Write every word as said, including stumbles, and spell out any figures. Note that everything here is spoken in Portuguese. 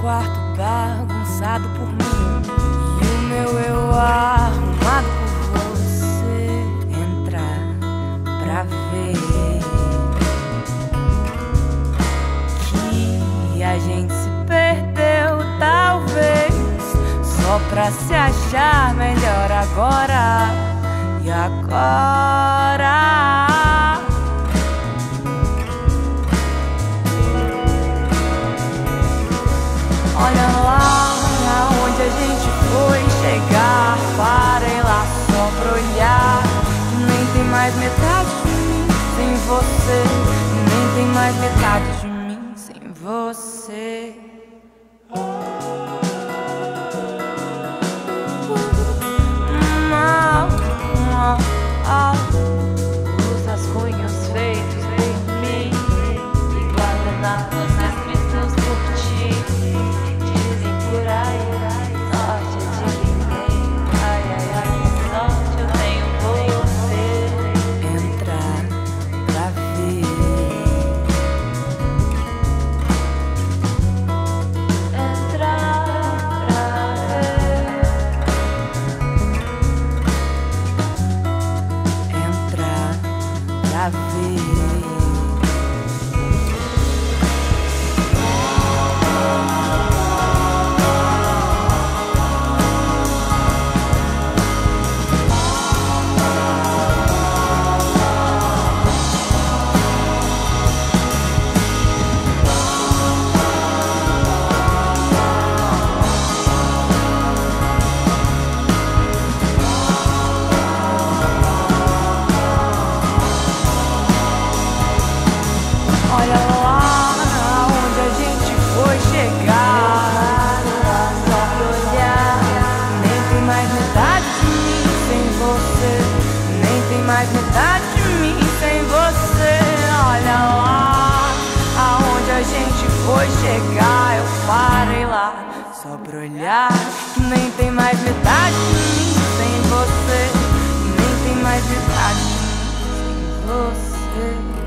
quarto bagunçado por mim e o meu eu arrumado por você entrar pra ver que a gente se perdeu, talvez só pra se achar melhor agora. E agora olha lá onde a gente foi chegar. Parei lá só pra olhar. Nem tem mais metade de mim sem você. Nem tem mais metade de mim sem você. Os rascunhos feitos por mim e guardados escritos por ti. Dizem por aí, sorte de quem tem. Ai, ai, ai, sorte eu tenho você. Entrar pra ver. Entrar pra ver. Pra ver. Olha lá onde a gente foi chegar. Só pra olhar. Nem tem mais metade de mim sem você. Nem tem mais metade de mim sem você. Olha lá aonde a gente foi chegar. Eu parei lá só pra olhar. Nem tem mais metade de mim sem você. Nem tem mais metade de mim sem você.